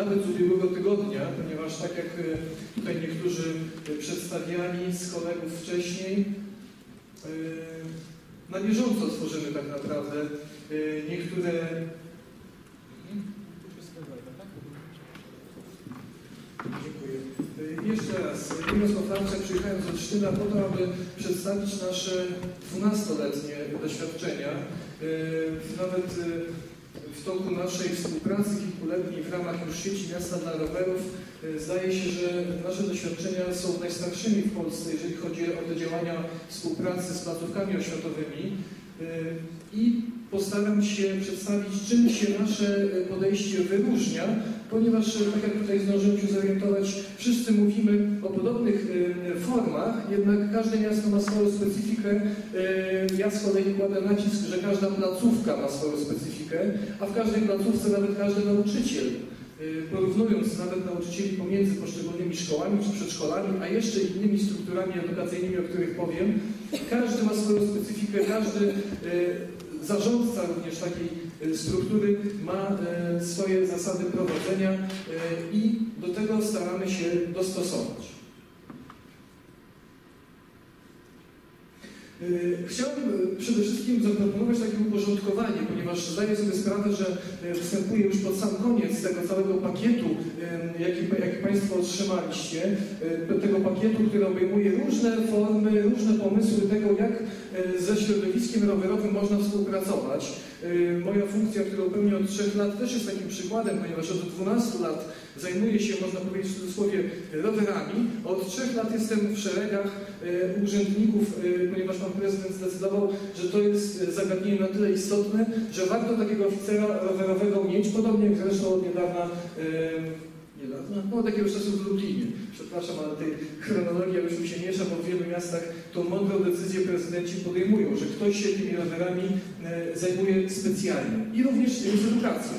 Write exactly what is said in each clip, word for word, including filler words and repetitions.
nawet z ubiegłego tygodnia, ponieważ tak jak tutaj niektórzy przedstawiali z kolegów wcześniej, na bieżąco tworzymy tak naprawdę niektóre... Dziękuję. Jeszcze raz, Konferencja przyjechałem z Olsztyna po to, aby przedstawić nasze dwunastoletnie doświadczenia. Nawet w toku naszej współpracy kilkuletniej w ramach już sieci Miasta dla Rowerów zdaje się, że nasze doświadczenia są najstarszymi w Polsce, jeżeli chodzi o te działania współpracy z placówkami oświatowymi. I postaram się przedstawić, czym się nasze podejście wyróżnia, ponieważ, tak jak tutaj zdążyłem się zorientować, wszyscy mówimy o podobnych formach, jednak każde miasto ma swoją specyfikę. Ja z kolei kładę nacisk, że każda placówka ma swoją specyfikę, a w każdej placówce nawet każdy nauczyciel, porównując nawet nauczycieli pomiędzy poszczególnymi szkołami czy przedszkolami, a jeszcze innymi strukturami edukacyjnymi, o których powiem, każdy ma swoją specyfikę, każdy zarządca również takiej struktury ma swoje zasady prowadzenia i do tego staramy się dostosować. Chciałem przede wszystkim zaproponować takie uporządkowanie, ponieważ zdaję sobie sprawę, że występuję już pod sam koniec tego całego pakietu, jaki, jaki Państwo otrzymaliście, tego pakietu, który obejmuje różne formy, różne pomysły tego, jak ze środowiskiem rowerowym można współpracować. Moja funkcja, którą pełnię od trzech lat, też jest takim przykładem, ponieważ od dwunastu lat zajmuję się, można powiedzieć w cudzysłowie, rowerami. Od trzech lat jestem w szeregach urzędników, ponieważ Pan Prezydent zdecydował, że to jest zagadnienie na tyle istotne, że warto takiego oficera rowerowego mieć, podobnie jak zresztą od niedawna, niedawna, no od jakiegoś czasu w Lublinie. Przepraszam, ale tej chronologia już mi się miesza, bo w wielu miastach tą mądrą decyzję prezydenci podejmują, że ktoś się tymi rowerami zajmuje specjalnie. I również jest edukacja.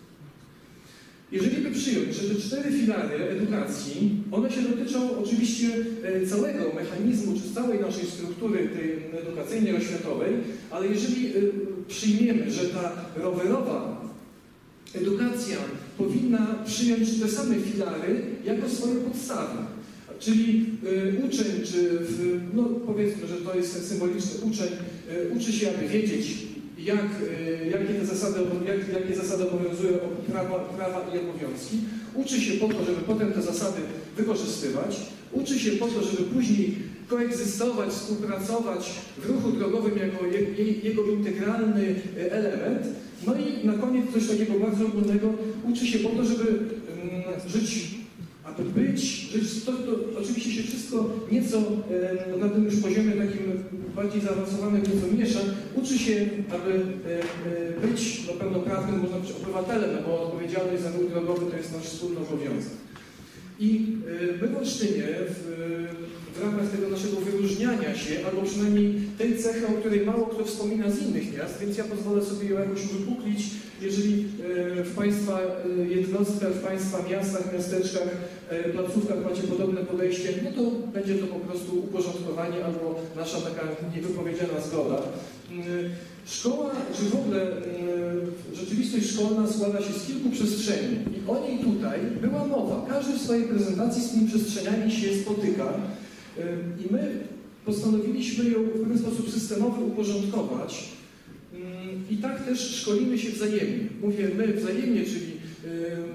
Jeżeli by przyjąć, że te cztery filary edukacji, one się dotyczą oczywiście całego mechanizmu, czy całej naszej struktury tej edukacyjnej, oświatowej, ale jeżeli przyjmiemy, że ta rowerowa edukacja powinna przyjąć te same filary jako swoje podstawy, czyli uczeń, czy w, no powiedzmy, że to jest symboliczny uczeń, uczy się, aby wiedzieć, Jak, jakie, te zasady, jak, jakie zasady obowiązują prawa, prawa i obowiązki. Uczy się po to, żeby potem te zasady wykorzystywać. Uczy się po to, żeby później koegzystować, współpracować w ruchu drogowym jako je, jego integralny element. No i na koniec coś takiego bardzo ogólnego. Uczy się po to, żeby um, żyć, aby być, żyć. To, to oczywiście się wszystko nieco e, na tym już poziomie takim bardziej zaawansowanym nieco miesza. Uczy się, aby e, być no, pełnoprawnym, można być obywatelem, no bo odpowiedzialność za ruch drogowy to jest nasz wspólny obowiązek. I e, my w Olsztynie w, w ramach tego naszego wyróżniania się, albo przynajmniej tej cechy, o której mało kto wspomina z innych miast, więc ja pozwolę sobie ją jakoś wypuklić. Jeżeli w Państwa jednostkach, w Państwa miastach, miasteczkach, placówkach macie podobne podejście, no to będzie to po prostu uporządkowanie albo nasza taka niewypowiedziana zgoda. Szkoła, czy w ogóle rzeczywistość szkolna składa się z kilku przestrzeni i o niej tutaj była mowa. Każdy w swojej prezentacji z tymi przestrzeniami się spotyka i my postanowiliśmy ją w pewien sposób systemowy uporządkować. I tak też szkolimy się wzajemnie. Mówię my wzajemnie, czyli yy,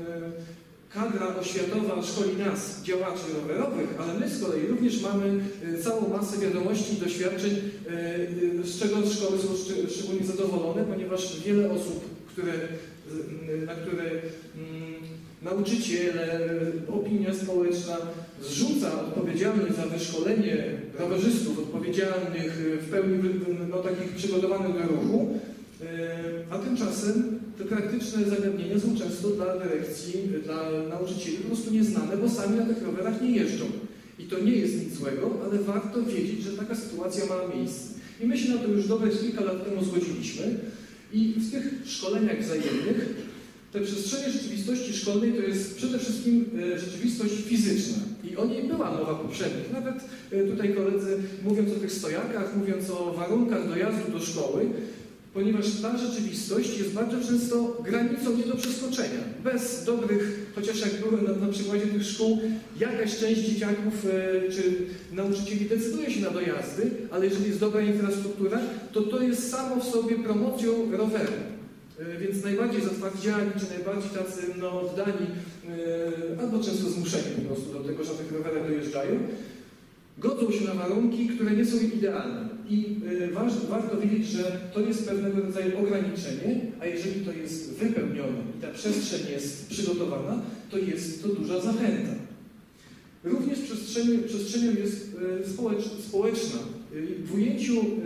kadra oświatowa szkoli nas, działaczy rowerowych, ale my z kolei również mamy yy, całą masę wiadomości i doświadczeń, yy, z czego szkoły są szcz szczególnie zadowolone, ponieważ wiele osób, które, yy, na które yy, nauczyciele, opinia społeczna zrzuca odpowiedzialność za wyszkolenie rowerzystów odpowiedzialnych, w pełni no, takich przygotowanych do ruchu, a tymczasem te praktyczne zagadnienia są często dla dyrekcji, dla nauczycieli po prostu nieznane, bo sami na tych rowerach nie jeżdżą. I to nie jest nic złego, ale warto wiedzieć, że taka sytuacja ma miejsce. I my się na to już dobre kilka lat temu zgodziliśmy i w tych szkoleniach wzajemnych te przestrzenie rzeczywistości szkolnej to jest przede wszystkim rzeczywistość fizyczna. I o niej była mowa poprzednich. Nawet tutaj koledzy, mówiąc o tych stojakach, mówiąc o warunkach dojazdu do szkoły, ponieważ ta rzeczywistość jest bardzo często granicą nie do przeskoczenia. Bez dobrych, chociaż jak byłem na, na przykładzie tych szkół, jakaś część dzieciaków e, czy nauczycieli decyduje się na dojazdy, ale jeżeli jest dobra infrastruktura, to to jest samo w sobie promocją roweru. E, więc najbardziej zatwardziali, czy najbardziej tacy no, oddani, e, albo często zmuszeni po prostu do tego, że na tych rowerach dojeżdżają, godzą się na warunki, które nie są idealne. I y, waż, warto wiedzieć, że to jest pewnego rodzaju ograniczenie, a jeżeli to jest wypełnione i ta przestrzeń jest przygotowana, to jest to duża zachęta. Również przestrzenią, przestrzenią jest y, społecz, społeczna. Y, w ujęciu y,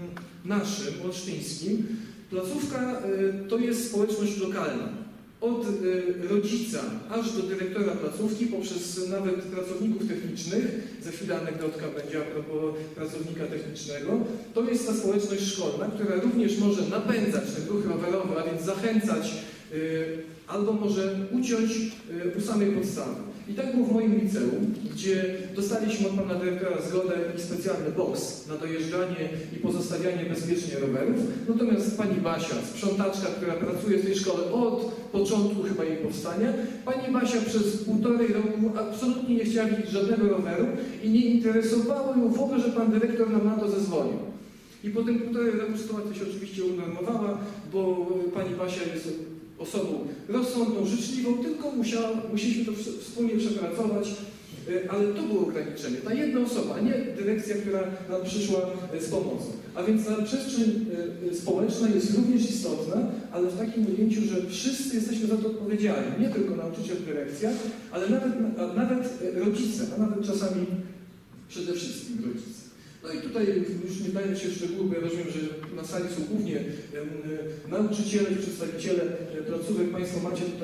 naszym, olsztyńskim, placówka y, to jest społeczność lokalna. Od y, rodzica aż do dyrektora placówki, poprzez nawet pracowników technicznych, za chwilę anegdotka będzie a propos pracownika technicznego, to jest ta społeczność szkolna, która również może napędzać ten ruch rowerowy, a więc zachęcać y, albo może uciąć y, u samej podstawy. I tak było w moim liceum, gdzie dostaliśmy od pana dyrektora zgodę i specjalny boks na dojeżdżanie i pozostawianie bezpiecznie rowerów. Natomiast pani Basia, sprzątaczka, która pracuje w tej szkole od początku chyba jej powstania, pani Basia przez półtorej roku absolutnie nie chciała widzieć żadnego roweru i nie interesowało ją w ogóle, że pan dyrektor nam na to zezwolił. I po tym półtorej roku sytuacja się oczywiście unormowała, bo pani Basia jest osobą rozsądną, życzliwą, tylko musiała, musieliśmy to wspólnie przepracować, ale to było ograniczenie. Ta jedna osoba, a nie dyrekcja, która nam przyszła z pomocą. A więc ta przestrzeń społeczna jest również istotna, ale w takim ujęciu, że wszyscy jesteśmy za to odpowiedzialni. Nie tylko nauczyciel, dyrekcja, ale nawet, a nawet rodzice, a nawet czasami przede wszystkim rodzice. No i tutaj już nie wdając się w szczegóły, bo ja rozumiem, że na sali są głównie um, nauczyciele i przedstawiciele placówek. Państwo macie tutaj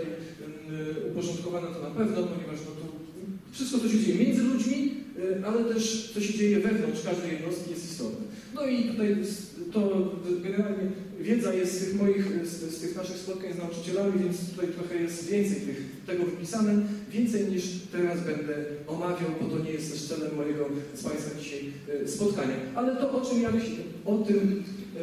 um, uporządkowane to na pewno, ponieważ no, to wszystko, co się dzieje między ludźmi, ale też co się dzieje wewnątrz każdej jednostki jest istotne. No i tutaj to generalnie wiedza jest z tych moich, z, z tych naszych spotkań z nauczycielami, więc tutaj trochę jest więcej tych, tego wypisane, więcej niż teraz będę omawiał, bo to nie jest też celem mojego z Państwem dzisiaj spotkania. Ale to, o czym ja o tym,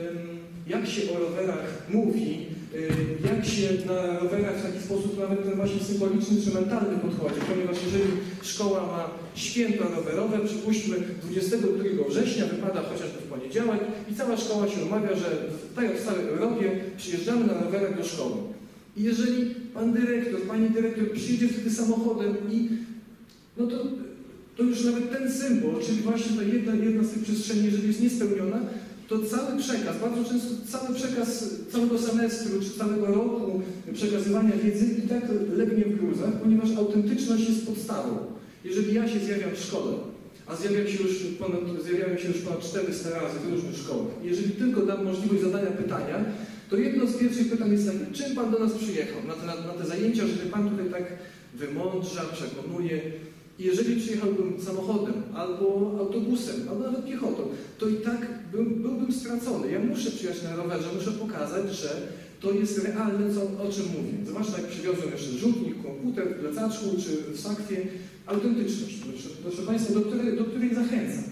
jak się o rowerach mówi, jak się na rowerach w taki sposób nawet ten właśnie symboliczny czy mentalny podchodzi, ponieważ jeżeli szkoła ma święto rowerowe, przypuśćmy dwudziestego drugiego września, wypada chociażby w poniedziałek i cała szkoła się umawia, że tak w całej Europie przyjeżdżamy na rowerach do szkoły. I jeżeli pan dyrektor, pani dyrektor przyjedzie wtedy samochodem i no to, to już nawet ten symbol, czyli właśnie ta jedna, jedna z tych przestrzeni, jeżeli jest niespełniona, to cały przekaz, bardzo często cały przekaz całego semestru czy całego roku przekazywania wiedzy i tak legnie w gruzach, ponieważ autentyczność jest podstawą. Jeżeli ja się zjawiam w szkole, a zjawiam się już ponad, zjawiałem się już ponad czterysta razy w różnych szkołach, jeżeli tylko dam możliwość zadania pytania, to jedno z pierwszych pytań jest takie, czym pan do nas przyjechał na te, na, na te zajęcia, żeby pan tutaj tak wymądrza, przekonuje. I jeżeli przyjechałbym samochodem, albo autobusem, albo nawet piechotą, to i tak bym, byłbym stracony. Ja muszę przyjechać na rowerze, muszę pokazać, że to jest realne, co, o czym mówię. Zwłaszcza jak przywiozłem jeszcze rzutnik, komputer w plecaczku czy w sakwie. Autentyczność, proszę, proszę Państwa, do której, do której zachęcam.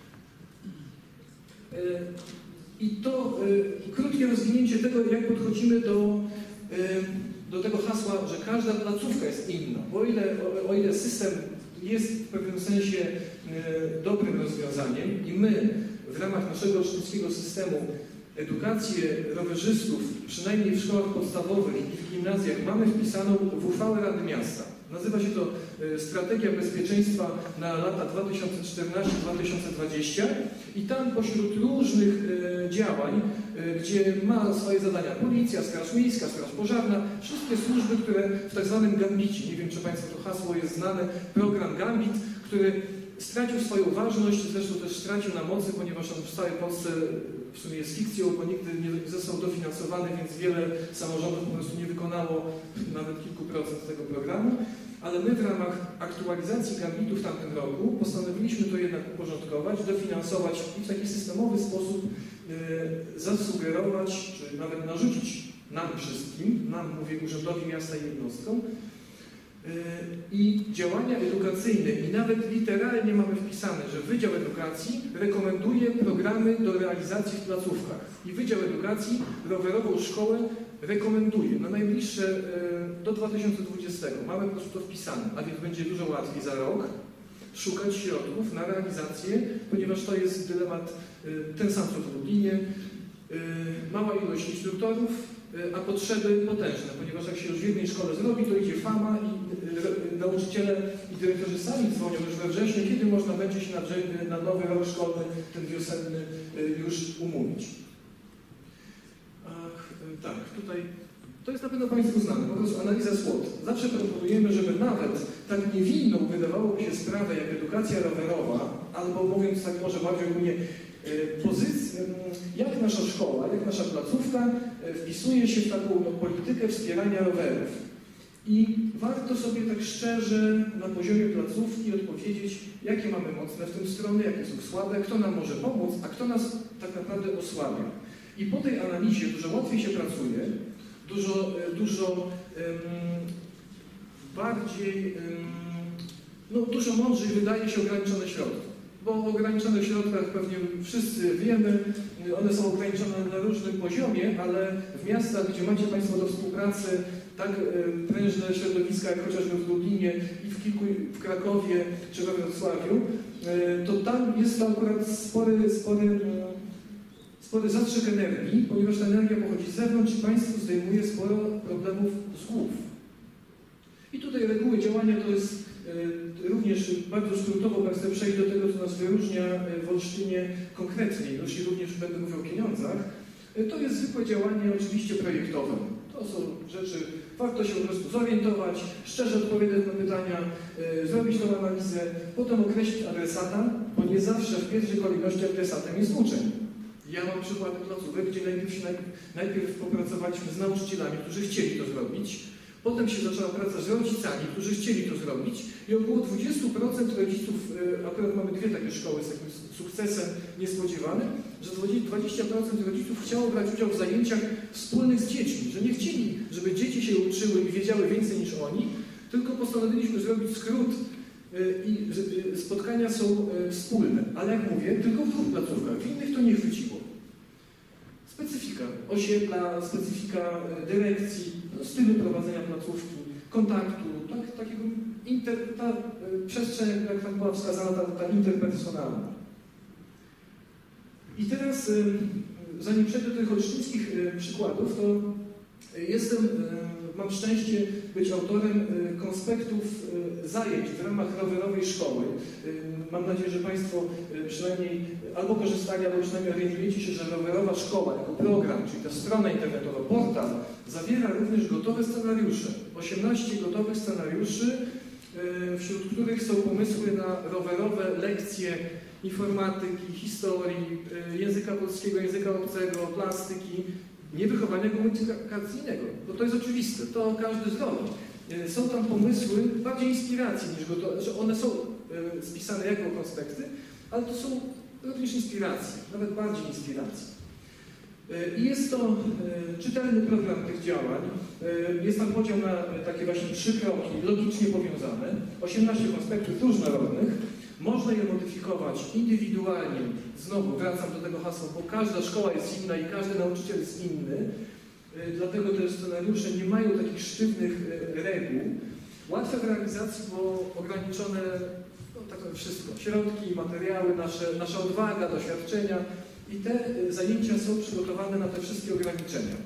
Yy, I to yy, krótkie rozwinięcie tego, jak podchodzimy do, yy, do tego hasła, że każda placówka jest inna. Bo o ile, o, o ile system jest w pewnym sensie y, dobrym rozwiązaniem i my w ramach naszego olsztyńskiego systemu edukację rowerzystów, przynajmniej w szkołach podstawowych i w gimnazjach, mamy wpisaną w uchwałę Rady Miasta. Nazywa się to y, Strategia Bezpieczeństwa na lata dwa tysiące czternasty do dwa tysiące dwudziestego i tam pośród różnych y, działań, y, gdzie ma swoje zadania Policja, Straż Miejska, Straż Pożarna, wszystkie służby, które w tak zwanym Gambicie, nie wiem czy Państwu to hasło jest znane, program Gambit, który stracił swoją ważność, zresztą też stracił na mocy, ponieważ on w całej Polsce w sumie jest fikcją, bo nigdy nie został dofinansowany, więc wiele samorządów po prostu nie wykonało nawet kilku procent tego programu. Ale my w ramach aktualizacji Gambitu w tamtym roku postanowiliśmy to jednak uporządkować, dofinansować i w taki systemowy sposób y, zasugerować, czy nawet narzucić nam wszystkim, nam mówię urzędowi miasta i jednostkom, i działania edukacyjne, i nawet literalnie mamy wpisane, że Wydział Edukacji rekomenduje programy do realizacji w placówkach i Wydział Edukacji rowerową szkołę rekomenduje na najbliższe do dwa tysiące dwudziestego. Mamy po prostu to wpisane, a więc będzie dużo łatwiej za rok szukać środków na realizację, ponieważ to jest dylemat ten sam co w Lublinie. Mała ilość instruktorów, a potrzeby potężne, ponieważ jak się już w jednej szkole zrobi, to idzie fama i nauczyciele i dyrektorzy sami dzwonią już we wrześniu, kiedy można będzie się na, na nowy rok szkolny, ten wiosenny, już umówić. Ach, tak, tutaj to jest na pewno Państwu znane, po prostu analiza SWOT. Zawsze proponujemy, żeby nawet tak niewinną wydawałoby się sprawę jak edukacja rowerowa, albo mówiąc tak może bardziej ogólnie, pozycję, jak nasza szkoła, jak nasza placówka wpisuje się w taką politykę wspierania rowerów. I warto sobie tak szczerze na poziomie placówki odpowiedzieć, jakie mamy mocne w tym strony, jakie są słabe, kto nam może pomóc, a kto nas tak naprawdę osłabia. I po tej analizie dużo łatwiej się pracuje, dużo, dużo um, bardziej, um, no dużo mądrzej wydaje się ograniczone środki. Bo o ograniczonych środkach pewnie wszyscy wiemy, one są ograniczone na różnym poziomie, ale w miastach, gdzie macie Państwo do współpracy tak prężne środowiska, jak chociażby w Lublinie i w, kilku, w Krakowie czy we Wrocławiu, to tam jest to akurat spory, spory, spory zastrzyk energii, ponieważ ta energia pochodzi z zewnątrz i Państwu zdejmuje sporo problemów z głów. I tutaj reguły działania to jest również bardzo skrótowo, jak chcę przejść do tego, co nas wyróżnia w Olsztynie konkretnie, jeśli również będę mówił o pieniądzach, to jest zwykłe działanie oczywiście projektowe. To są rzeczy, warto się po prostu zorientować, szczerze odpowiedzieć na pytania, zrobić tą analizę, potem określić adresata, bo nie zawsze w pierwszej kolejności adresatem jest uczeń. Ja mam przykłady placówek, gdzie najpierw, się, najpierw popracowaliśmy z nauczycielami, którzy chcieli to zrobić. Potem się zaczęła praca z rodzicami, którzy chcieli to zrobić i około dwadzieścia procent rodziców, akurat mamy dwie takie szkoły z takim sukcesem niespodziewanym, że dwadzieścia procent rodziców chciało brać udział w zajęciach wspólnych z dziećmi, że nie chcieli, żeby dzieci się uczyły i wiedziały więcej niż oni, tylko postanowiliśmy zrobić skrót i spotkania są wspólne, ale jak mówię, tylko w dwóch placówkach, w innych to nie chwyciło. Specyfika osiedla, specyfika dyrekcji, stylu prowadzenia placówki, kontaktu, tak, takiego inter, ta przestrzeń, jak tak była wskazana, ta, ta interpersonalna. I teraz, zanim przejdę do tych olsztyńskich przykładów, to jestem, mam szczęście być autorem konspektów zajęć w ramach rowerowej szkoły. Mam nadzieję, że Państwo przynajmniej albo korzystali, albo przynajmniej orientujecie się, że rowerowa szkoła jako program, czyli ta strona internetowa, portal, zawiera również gotowe scenariusze. osiemnaście gotowych scenariuszy, wśród których są pomysły na rowerowe lekcje informatyki, historii, języka polskiego, języka obcego, plastyki, nie wychowania komunikacyjnego. Bo to jest oczywiste, to każdy zrobi. Są tam pomysły bardziej inspiracji niż gotowe, że one są spisane jako konspekty, ale to są również inspiracje, nawet bardziej inspiracje. I jest to czytelny program tych działań. Jest tam podział na takie właśnie trzy kroki, logicznie powiązane, osiemnaście konspektów różnorodnych. Można je modyfikować indywidualnie. Znowu wracam do tego hasła, bo każda szkoła jest inna i każdy nauczyciel jest inny. Dlatego te scenariusze nie mają takich sztywnych reguł. Łatwe w realizacji, bo ograniczone, no tak wszystko, środki, materiały, nasze, nasza odwaga, doświadczenia i te zajęcia są przygotowane na te wszystkie ograniczenia.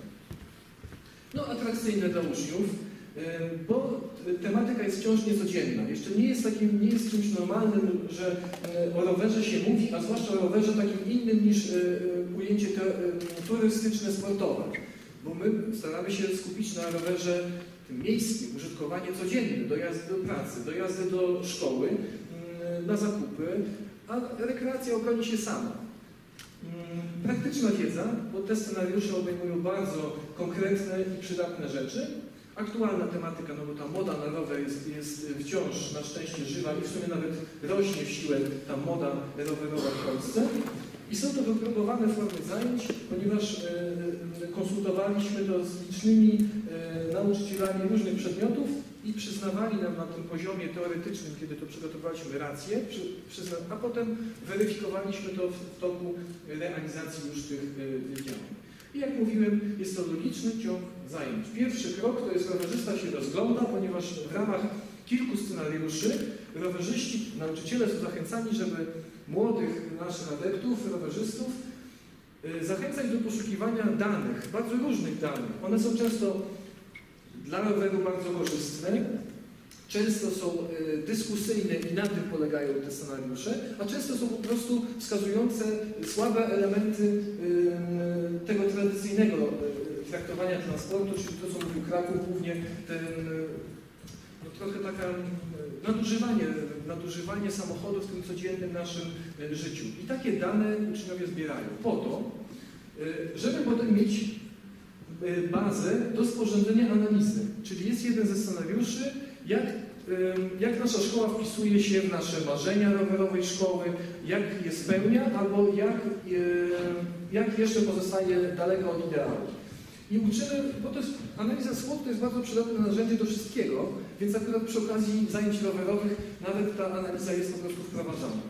No atrakcyjne dla uczniów, bo tematyka jest wciąż niecodzienna. Jeszcze nie jest takim, nie jest czymś normalnym, że o rowerze się mówi, a zwłaszcza o rowerze takim innym niż ujęcie turystyczne, sportowe. Bo my staramy się skupić na rowerze tym miejskim, użytkowanie codzienne, dojazdy do pracy, dojazdy do szkoły, na zakupy, a rekreacja obroni się sama. Praktyczna wiedza, bo te scenariusze obejmują bardzo konkretne i przydatne rzeczy. Aktualna tematyka, no bo ta moda na rower jest, jest wciąż na szczęście żywa i w sumie nawet rośnie w siłę ta moda rowerowa w Polsce. I są to wypróbowane formy zajęć, ponieważ e, konsultowaliśmy to z licznymi e, nauczycielami różnych przedmiotów i przyznawali nam na tym poziomie teoretycznym, kiedy to przygotowaliśmy rację, przy, przyzna, a potem weryfikowaliśmy to w, w toku realizacji już tych y, działań. I jak mówiłem, jest to logiczny ciąg zajęć. Pierwszy krok to jest rowerzysta się rozgląda, ponieważ w ramach kilku scenariuszy rowerzyści, nauczyciele są zachęcani, żeby młodych naszych adeptów, rowerzystów y, zachęcać do poszukiwania danych, bardzo różnych danych. One są często dla roweru bardzo korzystne, często są y, dyskusyjne i na tym polegają te scenariusze, a często są po prostu wskazujące słabe elementy y, tego tradycyjnego y, traktowania transportu, czyli to, co mówił Kraków, głównie ten, no, trochę taka y, nadużywanie, nadużywanie samochodu w tym codziennym naszym y, życiu. I takie dane uczniowie zbierają po to, y, żeby potem mieć bazę do sporządzenia analizy. Czyli jest jeden ze scenariuszy, jak, jak nasza szkoła wpisuje się w nasze marzenia rowerowej szkoły, jak je spełnia, albo jak, jak jeszcze pozostaje daleko od ideału. I uczymy, bo to jest, analiza S W O T to jest bardzo przydatne narzędzie do wszystkiego, więc akurat przy okazji zajęć rowerowych nawet ta analiza jest po prostu wprowadzana.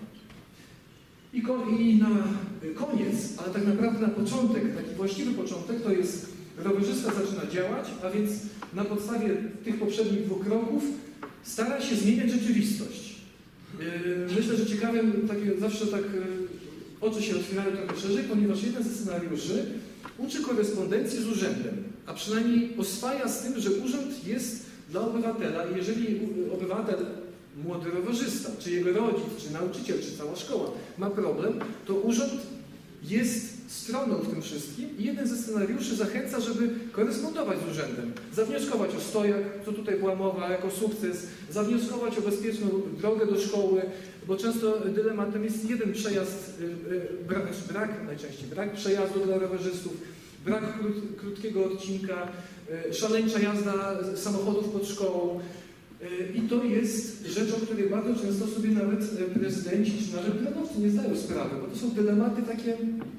I, ko I na koniec, ale tak naprawdę na początek, taki właściwy początek, to jest rowerzysta zaczyna działać, a więc na podstawie tych poprzednich dwóch kroków stara się zmieniać rzeczywistość. Myślę, że ciekawym, takie, zawsze tak oczy się otwierają trochę szerzej, ponieważ jeden ze scenariuszy uczy korespondencji z urzędem, a przynajmniej oswaja z tym, że urząd jest dla obywatela i jeżeli obywatel, młody rowerzysta, czy jego rodzic, czy nauczyciel, czy cała szkoła ma problem, to urząd jest stroną w tym wszystkim i jeden ze scenariuszy zachęca, żeby korespondować z urzędem, zawnioskować o stojak, co tutaj była mowa, jako sukces, zawnioskować o bezpieczną drogę do szkoły, bo często dylematem jest jeden przejazd, brak, brak najczęściej brak przejazdu dla rowerzystów, brak krót, krótkiego odcinka, szaleńcza jazda samochodów pod szkołą. I to jest rzecz, o której bardzo często sobie nawet prezydenci czy nawet planowcy nie zdają sprawy, bo to są dylematy takie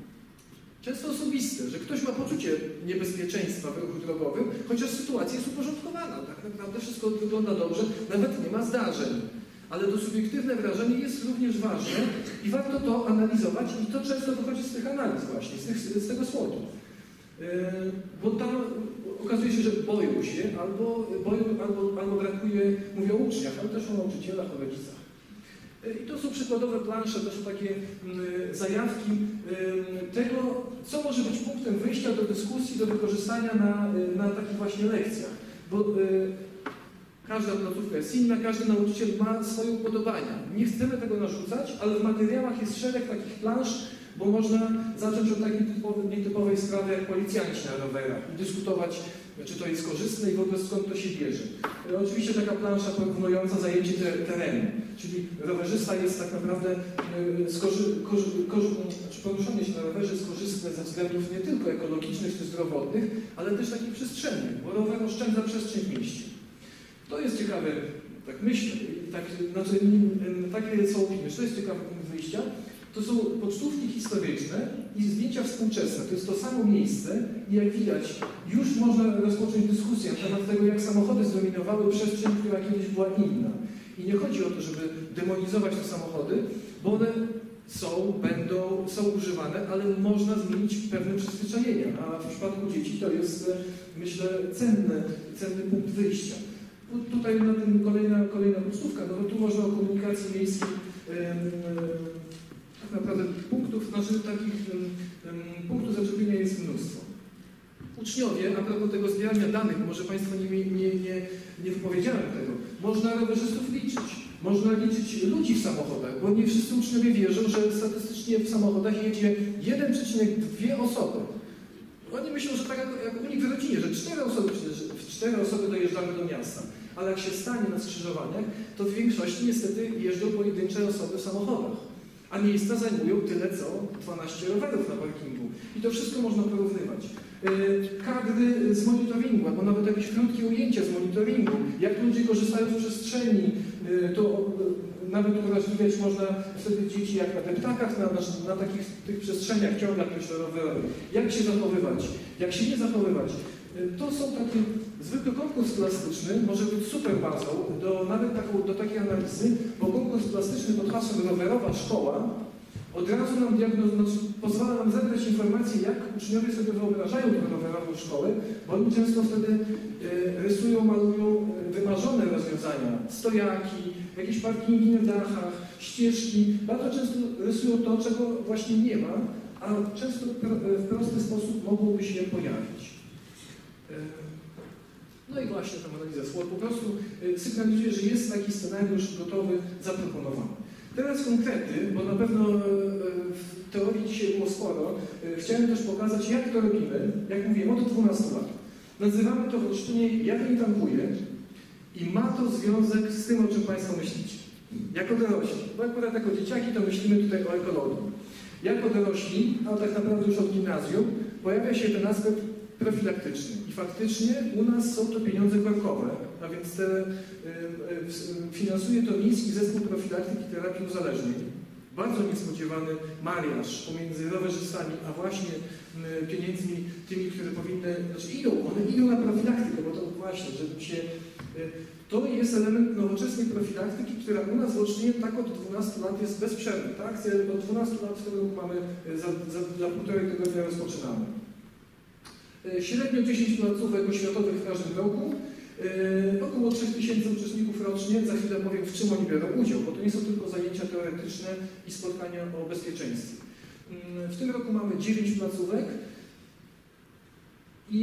często osobiste, że ktoś ma poczucie niebezpieczeństwa w ruchu drogowym, chociaż sytuacja jest uporządkowana, tak naprawdę wszystko wygląda dobrze, nawet nie ma zdarzeń. Ale to subiektywne wrażenie jest również ważne i warto to analizować i to często wychodzi z tych analiz właśnie, z, tych, z tego słodu. Yy, bo tam okazuje się, że boją się albo, boją, albo, albo brakuje, mówię o uczniach, ale też o nauczycielach, o rodzicach. I to są przykładowe plansze, to są takie y, zajawki y, tego, co może być punktem wyjścia do dyskusji, do wykorzystania na, y, na takich właśnie lekcjach. Bo y, każda placówka jest inna, każdy nauczyciel ma swoje upodobania. Nie chcemy tego narzucać, ale w materiałach jest szereg takich plansz, bo można zacząć od takiej typowej, nietypowej sprawy jak policjanci na rowerach i dyskutować, czy to jest korzystne i w ogóle skąd to się bierze. Oczywiście taka plansza porównująca zajęcie terenu, czyli rowerzysta jest tak naprawdę, skorzy, korzy, korzy, czy poruszanie się na rowerze jest korzystne ze względów nie tylko ekologicznych czy zdrowotnych, ale też takich przestrzennych, bo rower oszczędza przestrzeń w mieście. To jest ciekawe, tak myślę, tak, znaczy, takie są opinie, że to jest ciekawe punkt wyjścia. To są pocztówki historyczne i zdjęcia współczesne. To jest to samo miejsce i jak widać, już można rozpocząć dyskusję na temat tego, jak samochody zdominowały przestrzeń, która kiedyś była inna. I nie chodzi o to, żeby demonizować te samochody, bo one są, będą, są używane, ale można zmienić pewne przyzwyczajenia, a w przypadku dzieci to jest, myślę, cenny, cenny punkt wyjścia. Tutaj na tym kolejna, kolejna pocztówka, no bo tu można o komunikacji miejskiej tak naprawdę punktów, znaczy takich um, um, punktów zaczepienia jest mnóstwo. Uczniowie, a propos tego zbierania danych, może Państwo nie, nie, nie, nie wypowiedziałem tego, można rowerzystów liczyć, można liczyć ludzi w samochodach, bo nie wszyscy uczniowie wierzą, że statystycznie w samochodach jedzie jeden przecinek dwie osoby. Oni myślą, że tak jak, jak u nich w rodzinie, że cztery osoby, w cztery osoby dojeżdżamy do miasta, ale jak się stanie na skrzyżowaniach, to w większości niestety jeżdżą pojedyncze osoby w samochodach. A miejsca zajmują tyle, co dwanaście rowerów na parkingu. I to wszystko można porównywać. Kadry z monitoringu, albo nawet jakieś krótkie ujęcia z monitoringu, jak ludzie korzystają z przestrzeni, to nawet uwrażliwiać można wtedy dzieci jak na deptakach, na, na, na takich tych przestrzeniach ciągach myślowo-rowerowych. Jak się zachowywać, jak się nie zachowywać. To są takie, zwykły konkurs plastyczny może być super bazą do nawet taką, do takiej analizy, bo konkurs plastyczny pod hasłem rowerowa szkoła od razu nam diagnoz, znaczy pozwala nam zebrać informacje, jak uczniowie sobie wyobrażają tę rowerową szkołę, bo oni często wtedy e, rysują, malują wymarzone rozwiązania, stojaki, jakieś parkingi na dachach, ścieżki. Bardzo często rysują to, czego właśnie nie ma, a często w prosty sposób mogłoby się pojawić. E, no i właśnie ta analiza SWOT po prostu sygnalizuje, że jest taki scenariusz gotowy, zaproponowany. Teraz konkrety, bo na pewno w teorii dzisiaj było sporo. Chciałem też pokazać, jak to robimy. Jak mówiłem, od dwunastu lat. Nazywamy to w Olsztynie "Ja nie tankuję" i ma to związek z tym, o czym Państwo myślicie. Jako dorośli, bo akurat jako dzieciaki to myślimy tutaj o ekologii. Jako dorośli, a tak naprawdę już od gimnazjum, pojawia się ten aspekt profilaktyczny. I faktycznie u nas są to pieniądze korkowe, a więc te, y, y, finansuje to Miejski Zespół Profilaktyki i Terapii Uzależnień. Bardzo niespodziewany mariaż pomiędzy rowerzystami, a właśnie y, pieniędzmi tymi, które powinny, znaczy idą, one idą na profilaktykę, bo to właśnie, żeby się... Y, to jest element nowoczesnej profilaktyki, która u nas w Olsztynie tak od dwunastu lat jest bezprzerwna. Ta akcja od dwunastu lat w tym roku mamy, za, za, za półtorej tygodnia rozpoczynamy. Średnio dziesięć placówek oświatowych w każdym roku, yy, około trzy tysiące uczestników rocznie. Za chwilę powiem, w czym oni biorą udział, bo to nie są tylko zajęcia teoretyczne i spotkania o bezpieczeństwie. Yy, w tym roku mamy dziewięć placówek i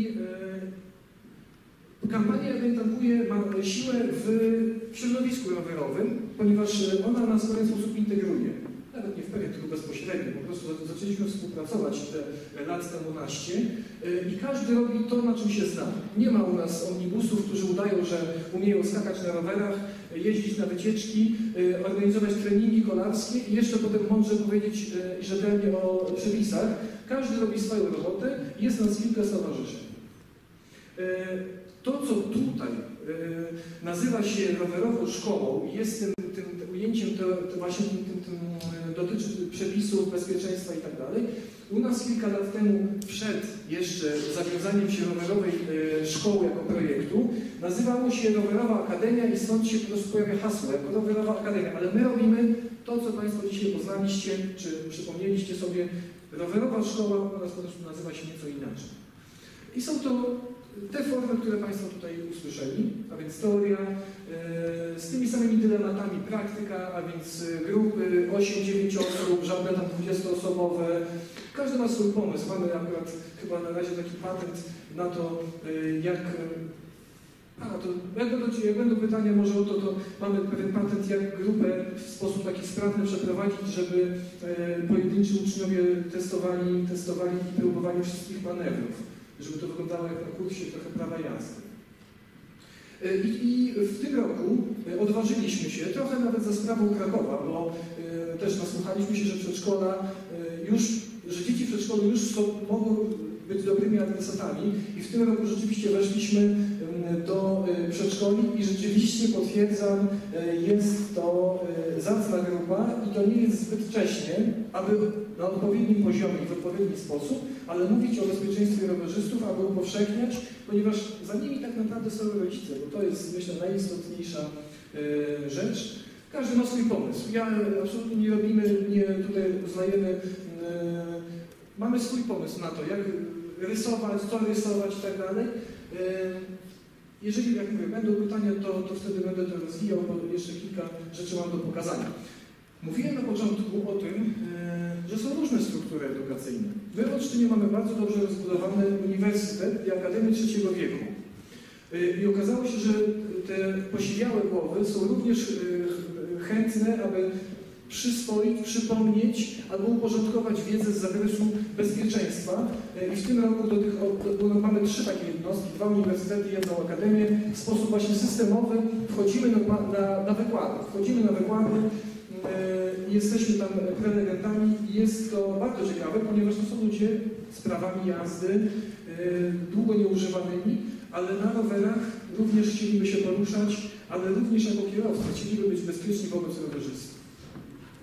yy, kampania "Ja nie tankuję" ma siłę w środowisku rowerowym, ponieważ ona nas w pewien sposób integruje. Nawet nie w pewien, tylko bezpośrednio. Po prostu zaczęliśmy współpracować te lat temu naście i każdy robi to, na czym się zna. Nie ma u nas omnibusów, którzy udają, że umieją skakać na rowerach, jeździć na wycieczki, organizować treningi kolarskie i jeszcze potem mądrze powiedzieć rzetelnie o przepisach. Każdy robi swoją robotę i jest nas kilka stowarzyszeń. To, co tutaj nazywa się rowerową szkołą i jest tym, tym ujęciem, to, to właśnie tym, tym, tym dotyczy przepisów, bezpieczeństwa i tak dalej. U nas kilka lat temu, przed jeszcze zawiązaniem się rowerowej szkoły jako projektu, nazywało się Rowerowa Akademia i stąd się po prostu pojawia hasło jako Rowerowa Akademia, ale my robimy to, co Państwo dzisiaj poznaliście, czy przypomnieliście sobie. Rowerowa szkoła u nas po prostu nazywa się nieco inaczej. I są to te formy, które Państwo tutaj usłyszeli, a więc teoria, yy, z tymi samymi dylematami praktyka, a więc grupy osiem dziewięć osób, żadne tam dwudziestoosobowe. Każdy ma swój pomysł. Mamy akurat chyba na razie taki patent na to, yy, jak... A, to jak będą, jak będą pytania może o to, to mamy pewien patent, jak grupę w sposób taki sprawny przeprowadzić, żeby yy, pojedynczy uczniowie testowali, testowali i próbowali wszystkich manewrów. Żeby to wyglądało jak na kursie trochę prawa jazdy. I, I w tym roku odważyliśmy się, trochę nawet za sprawą Krakowa, bo y, też nasłuchaliśmy się, że przedszkola y, już, że dzieci w przedszkolu już są, mogą być dobrymi adresatami i w tym roku rzeczywiście weszliśmy y, do y, przedszkoli i rzeczywiście potwierdzam, y, jest to y, zacna grupa i to nie jest zbyt wcześnie, aby na odpowiednim poziomie i w odpowiedni sposób, ale mówić o bezpieczeństwie rowerzystów, aby upowszechniać, ponieważ za nimi tak naprawdę są rodzice, bo to jest, myślę, najistotniejsza y, rzecz. Każdy ma swój pomysł. Ja absolutnie nie robimy, nie tutaj uznajemy, y, mamy swój pomysł na to, jak rysować, co rysować i tak dalej. Y, jeżeli, jak mówię, będą pytania, to, to wtedy będę to rozwijał, bo jeszcze kilka rzeczy mam do pokazania. Mówiłem na początku o tym, że są różne struktury edukacyjne. My w Olsztynie mamy bardzo dobrze rozbudowany uniwersytet i Akademię Trzeciego Wieku. I okazało się, że te posiwiałe głowy są również chętne, aby przyswoić, przypomnieć albo uporządkować wiedzę z zakresu bezpieczeństwa. I w tym roku do tych, do, mamy trzy takie jednostki, dwa uniwersytety, jedną akademię. W sposób właśnie systemowy wchodzimy na, na, na wykłady. Wchodzimy na wykłady, jesteśmy tam prelegentami i jest to bardzo ciekawe, ponieważ to są ludzie z prawami jazdy, długo nieużywanymi, ale na rowerach również chcieliby się poruszać, ale również jako kierowcy chcieliby być bezpieczni wobec rowerzystów.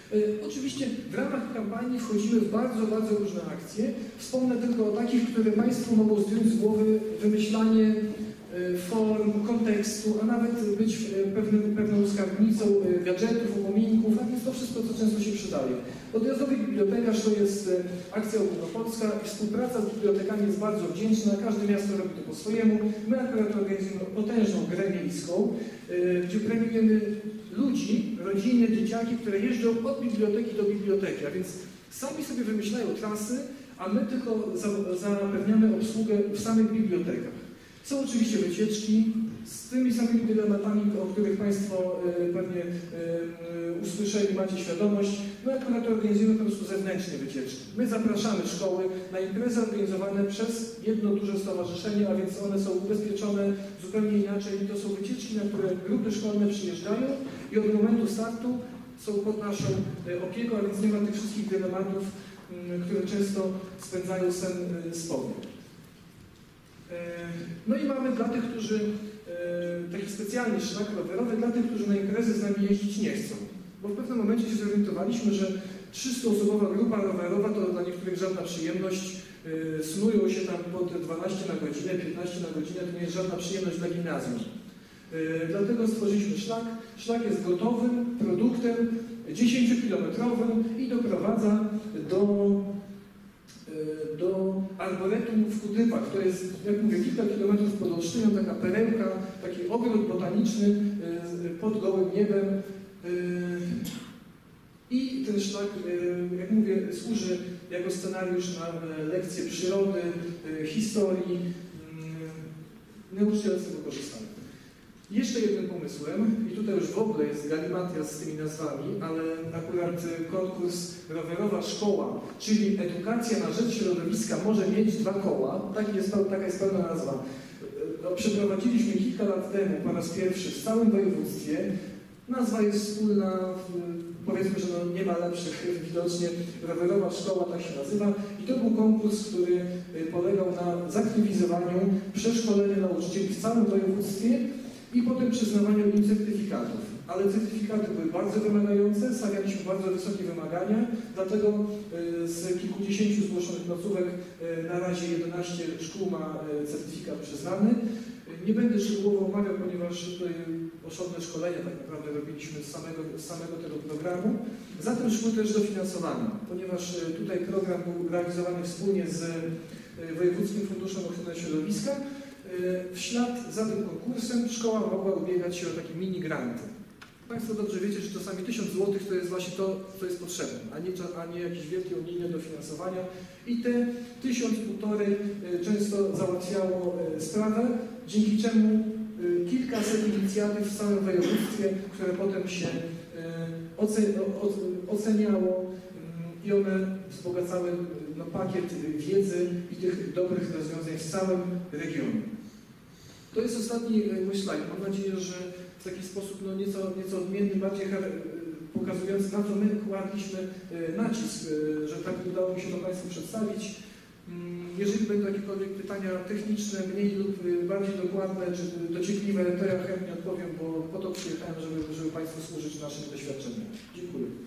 Oczywiście w ramach kampanii wchodzimy w bardzo, bardzo różne akcje. Wspomnę tylko o takich, które Państwu mogą zdjąć z głowy wymyślanie form, kontekstu, a nawet być pewnym, pewną skarbnicą gadżetów, upominków, a więc to wszystko, co często się przydaje. Odjazdowy bibliotekarz to jest akcja ogólnopolska i współpraca z bibliotekami jest bardzo wdzięczna. Każde miasto robi to po swojemu. My akurat organizujemy potężną grę miejską, gdzie premiujemy ludzi, rodziny, dzieciaki, które jeżdżą od biblioteki do biblioteki, a więc sami sobie wymyślają trasy, a my tylko zapewniamy obsługę w samych bibliotekach. Są oczywiście wycieczki z tymi samymi dylematami, o których Państwo y, pewnie y, y, usłyszeli, macie świadomość. My akurat organizujemy po prostu zewnętrzne wycieczki. My zapraszamy szkoły na imprezy organizowane przez jedno duże stowarzyszenie, a więc one są ubezpieczone zupełnie inaczej. To są wycieczki, na które grupy szkolne przyjeżdżają i od momentu startu są pod naszą y, opieką, a więc nie ma tych wszystkich dylematów, y, które często spędzają sen y, spokój. No i mamy dla tych, którzy taki specjalny szlak rowerowy, dla tych, którzy na imprezy z nami jeździć nie chcą. Bo w pewnym momencie się zorientowaliśmy, że trzystuosobowa grupa rowerowa to dla niektórych żadna przyjemność. Snują się tam pod dwanaście na godzinę, piętnaście na godzinę, to nie jest żadna przyjemność dla gimnazjum. Dlatego stworzyliśmy szlak. Szlak jest gotowym produktem dziesięciokilometrowym i doprowadza do do Arboretum w Kutypach. To jest, jak mówię, kilka kilometrów pod Olsztynem, taka perełka, taki ogród botaniczny pod gołym niebem. I ten szlak, jak mówię, służy jako scenariusz na lekcje przyrody, historii. Nauczyciele z tego korzystają. Jeszcze jednym pomysłem, i tutaj już w ogóle jest galimatias z tymi nazwami, ale akurat konkurs Rowerowa Szkoła, czyli edukacja na rzecz środowiska może mieć dwa koła, tak jest, taka jest pełna nazwa. Przeprowadziliśmy kilka lat temu po raz pierwszy w całym województwie. Nazwa jest wspólna, powiedzmy, że no nie ma lepszych widocznie. Rowerowa Szkoła, tak się nazywa. I to był konkurs, który polegał na zaktywizowaniu, przeszkoleniu nauczycieli w całym województwie i potem przyznawaniu im certyfikatów. Ale certyfikaty były bardzo wymagające, stawialiśmy bardzo wysokie wymagania, dlatego z kilkudziesięciu zgłoszonych placówek na razie jedenaście szkół ma certyfikat przyznany. Nie będę szczegółowo omawiał, ponieważ tutaj osobne szkolenia tak naprawdę robiliśmy z samego, z samego tego programu. Zatem szły też dofinansowania, ponieważ tutaj program był realizowany wspólnie z Wojewódzkim Funduszem Ochrony Środowiska. W ślad za tym konkursem szkoła mogła ubiegać się o takie mini granty. Państwo dobrze wiecie, że czasami tysiąc złotych to jest właśnie to, co jest potrzebne, a nie, a nie jakieś wielkie unijne dofinansowania. I te tysiąc, półtorej często załatwiało sprawę, dzięki czemu kilkaset inicjatyw w całym województwie, które potem się oceniało i one wzbogacały no, pakiet wiedzy i tych dobrych rozwiązań w całym regionie. To jest ostatni mój slajd. Mam nadzieję, że w taki sposób no, nieco, nieco odmienny, bardziej pokazujący, na co my kładliśmy nacisk, że tak udało mi się to Państwu przedstawić. Jeżeli będą jakiekolwiek pytania techniczne, mniej lub bardziej dokładne czy dociekliwe, to ja chętnie odpowiem, bo po to przyjechałem, żeby, żeby Państwu służyć naszym doświadczeniem. Dziękuję.